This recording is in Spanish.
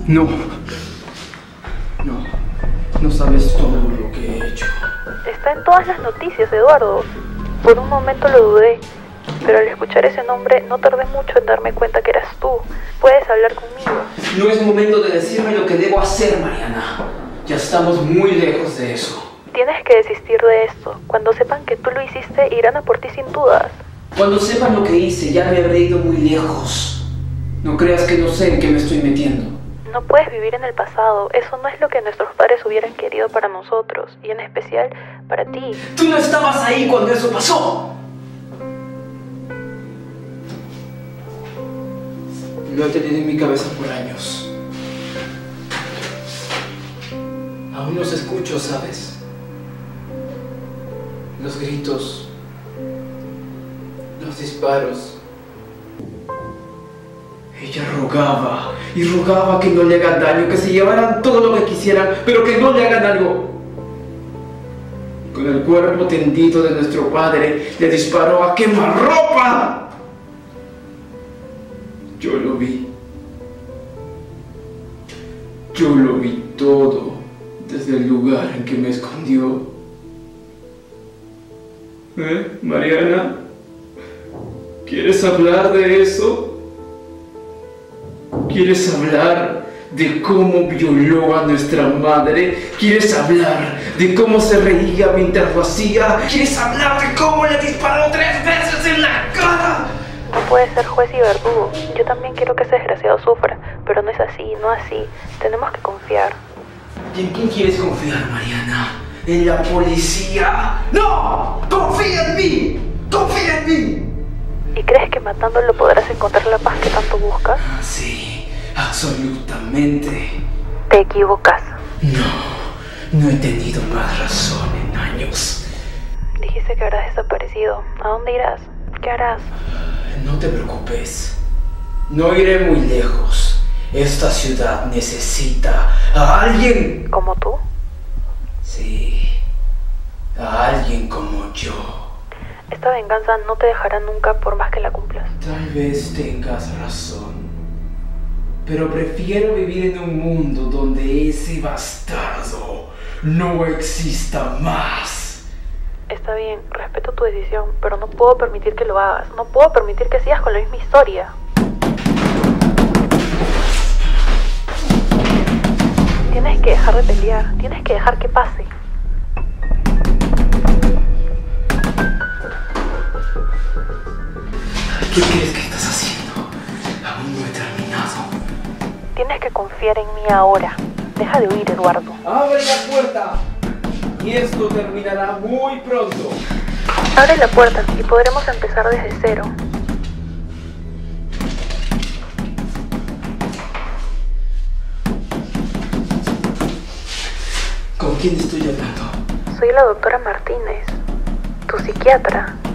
No. No sabes todo lo que he hecho. Está en todas las noticias, Eduardo. Por un momento lo dudé, pero al escuchar ese nombre no tardé mucho en darme cuenta que eras tú. Puedes hablar conmigo. No es momento de decirme lo que debo hacer, Mariana. Ya estamos muy lejos de eso. Tienes que desistir de esto. Cuando sepan que tú lo hiciste, irán a por ti sin dudas. Cuando sepan lo que hice, ya me habré ido muy lejos. No creas que no sé en qué me estoy metiendo. No puedes vivir en el pasado. Eso no es lo que nuestros padres hubieran querido para nosotros, y en especial para ti. ¡Tú no estabas ahí cuando eso pasó! Lo he tenido en mi cabeza por años. Aún los escucho, ¿sabes? Los gritos, los disparos. Ella rogaba y rogaba que no le hagan daño, que se llevaran todo lo que quisieran, pero que no le hagan algo. Con el cuerpo tendido de nuestro padre, le disparó a quemarropa. Yo lo vi. Yo lo vi todo desde el lugar en que me escondió. Mariana? ¿Quieres hablar de eso? ¿Quieres hablar de cómo violó a nuestra madre? ¿Quieres hablar de cómo se reía mientras lo hacía? ¿Quieres hablar de cómo le disparó 3 veces en la cara? No puedes ser juez y verdugo. Yo también quiero que ese desgraciado sufra, pero no es así, no así. Tenemos que confiar. ¿Y en quién quieres confiar, Mariana? ¿En la policía? ¡No! ¡Confía en mí! ¡Confía en mí! ¿Y crees que matándolo podrás encontrar la paz que tanto buscas? Sí, absolutamente. Te equivocas. No he tenido más razón en años. Dijiste que habrás desaparecido. ¿A dónde irás? ¿Qué harás? No te preocupes. No iré muy lejos. Esta ciudad necesita a alguien. ¿Como tú? Sí, a alguien como yo. Esta venganza no te dejará nunca por más que la cumplas. Tal vez tengas razón. Pero prefiero vivir en un mundo donde ese bastardo no exista más. Está bien, respeto tu decisión, pero no puedo permitir que lo hagas. No puedo permitir que sigas con la misma historia. Tienes que dejar de pelear. Tienes que dejar que pase. ¿Qué crees que estás haciendo? Aún no he terminado. Tienes que confiar en mí ahora. Deja de huir, Eduardo. ¡Abre la puerta! Y esto terminará muy pronto. Abre la puerta y podremos empezar desde cero. ¿Con quién estoy hablando? Soy la doctora Martínez, tu psiquiatra.